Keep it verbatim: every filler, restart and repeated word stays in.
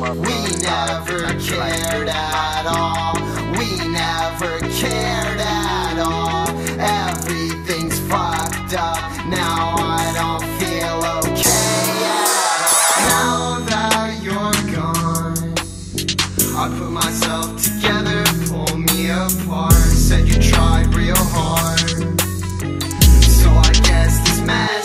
We never cared at all. We never cared at all. Everything's fucked up. Now I don't feel okay at all. Now that you're gone, I put myself together, pull me apart. Said you tried real hard, so I guess this matters.